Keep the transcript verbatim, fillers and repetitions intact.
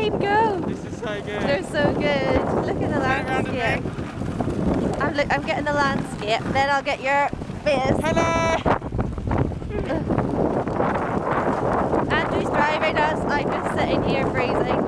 team go. This is so good. They're so good. Look at the landscape. I'm, look, I'm getting the landscape, then I'll get your face. Hello! Andrew's driving us. I'm just sitting here freezing.